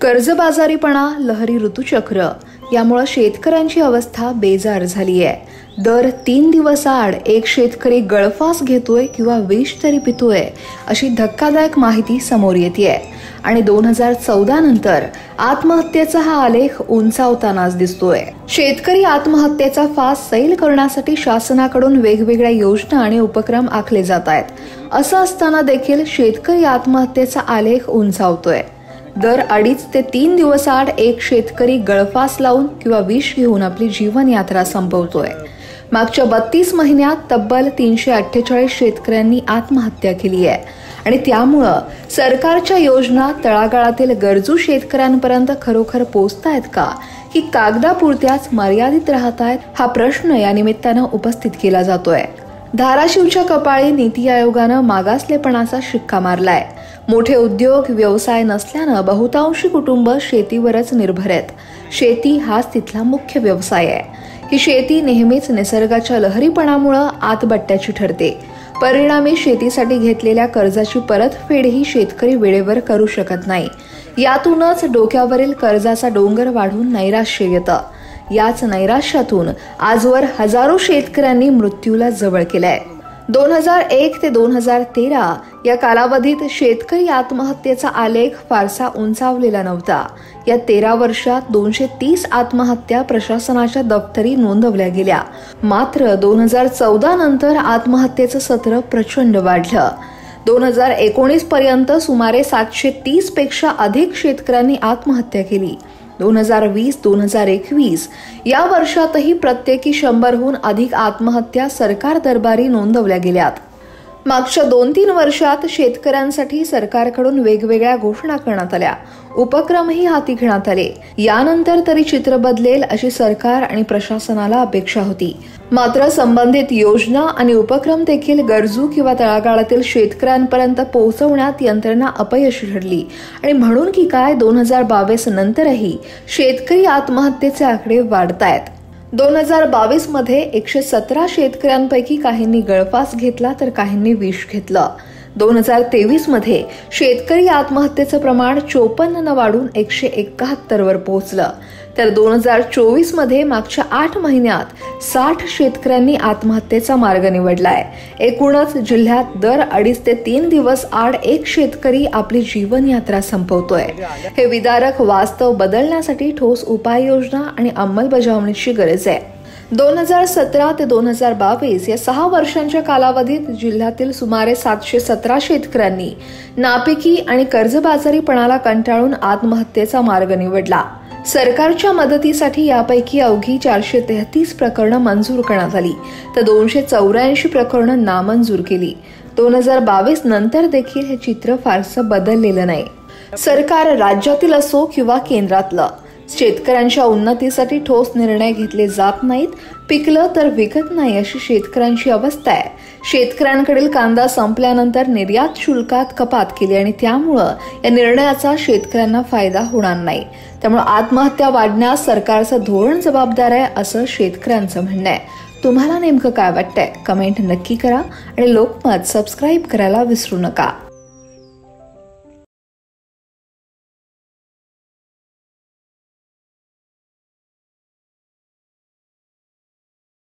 कर्जबाजारीपणा, लहरी ऋतुचक्र यामुळे शेतकऱ्यांची अवस्था बेजार झाली आहे। दर 3 दिवसाआड एक शेतकरी गळफास घेतोय किंवा विष तरी पितोय अशी धक्कादायक माहिती समोर येतेय आणि 2014 नंतर आत्महत्येचा हा आलेख उंचावतानाच दिसतोय। शेतकरी आत्महत्येचा फास सैल करण्यासाठी शासनाकडून वेगवेगळ्या योजना आणि उपक्रम आखले जात आहेत। असं असताना देखील शेतकरी आत्महत्येचा आलेख उंचावतोय। दर 2.5 ते 3 दिवसाआड एक शेतकरी गळफास लावून किंवा विष घेऊन आपली जीवन यात्रा संपवतोय। मागच्या 32 महिन्यात तब्बल 348 शेतकऱ्यांनी आत्महत्या केली आहे आणि त्यामुळे सरकारच्या योजना तळागाळातील गरजू शेतकऱ्यांपर्यंत खरोखर पोहोचतायत का की कागदापुरत्याच मर्यादित राहतायत, हा प्रश्न या निमित्तानं उपस्थित केला जातोय। धाराशिवच्या कपाळी नीती आयोगानं मागासलेपणाचा शिक्का मारलाय। मोठे उद्योग व्यवसाय नसल्यानं बहुतांशी कुटुंब शेतीवरच निर्भर आहेत। शेती हाच तिथला मुख्य व्यवसाय आहे। ही शेती नेहमीच निसर्गाच्या लहरीपणामुळे आतबट्ट्याची ठरते। परिणामी शेतीसाठी घेतलेल्या कर्जाची परतफेडही शेतकरी वेळेवर करू शकत नाही। यातूनच डोक्यावरील कर्जाचा डोंगर वाढून नैराश्य येतं। याच नैराश्यातून आजवर हजारो शेतकऱ्यांनी मृत्यूला जवळ केलंय। 2001 ते 2013 या कालावधीत शेतकरी आत्महत्येचा आलेख फारसा उंचावलेला नव्हता। या 13 वर्षात 230 आत्महत्या प्रशासनाच्या दफ्तरी नोंदवल्या गेल्या। मात्र 2014 नंतर आत्महत्येचं सत्र प्रचंड वाढलं। 2019 पर्यंत सुमारे 730 पेक्षा अधिक शेतकऱ्यांनी आत्महत्या केली। 2020-2021 या वर्षातही प्रत्येकी 100हून अधिक आत्महत्या सरकार दरबारी नोंदवल्या गेल्यात। मागच्या 2-3 वर्षात शेतकऱ्यांसाठी सरकारकडून वेगवेगळ्या घोषणा करण्यात आल्या, उपक्रमही हाती घेण्यात आले। यानंतर तरी चित्र बदलेल अशी सरकार आणि प्रशासनाला अपेक्षा होती। मात्र संबंधित योजना आणि उपक्रम देखील गरजू किंवा तळागाळातील शेतकऱ्यांपर्यंत पोहोचवण्यात यंत्रणा अपयशी ठरली आणि म्हणून की काय 2022 नंतरही शेतकरी आत्महत्येचे आकडे वाढतायत। 2022 मध्ये 117 शेतकऱ्यांपैकी काहींनी गळफास घेतला तर काहींनी विष घेतलं। 2023 मध्ये शेतकरी आत्महत्येचं प्रमाण 54 वाढून 171 वर पोहोचलं, तर 2024 मध्ये मागच्या 8 महिन्यात 60 शेतकऱ्यांनी आत्महत्येचा मार्ग निवडलाय। एकूणच जिल्ह्यात दर 2.5 ते 3 दिवस आड एक शेतकरी आपली जीवन यात्रा संपवतोय। हे विदारक वास्तव बदलण्यासाठी ठोस उपाययोजना आणि अंमलबजावणीची गरज आहे। 2017 ते 2022 या 6 वर्षांच्या कालावधीत जिल्ह्यातील सुमारे 717 शेतकऱ्यांनी नापिकी आणि कर्जबाजारीपणाला कंटाळून आत्महत्येचा मार्ग निवडला। सरकारच्या मदतीसाठी यापैकी अवघी 433 प्रकरणं मंजूर करण्यात आली, तर 284 प्रकरणं नामंजूर केली। 2022 नंतर देखील हे चित्र फारसं बदललेलं नाही। सरकार राज्यातील असो किंवा केंद्रातलं, शेतकऱ्यांच्या उन्नतीसाठी ठोस निर्णय घेतले जात नाहीत। पिकलं तर विकत नाही अशी शेतकऱ्यांची अवस्था आहे। शेतकऱ्यांकडील कांदा संपल्यानंतर निर्यात शुल्कात कपात केली आणि त्यामुळं या निर्णयाचा शेतकऱ्यांना फायदा होणार नाही। त्यामुळे आत्महत्या वाढण्यास सरकारचं धोरण जबाबदार आहे असं शेतकऱ्यांचं म्हणणं आहे। तुम्हाला नेमकं काय वाटतंय? कमेंट नक्की करा आणि लोकमत सबस्क्राईब करायला विसरू नका।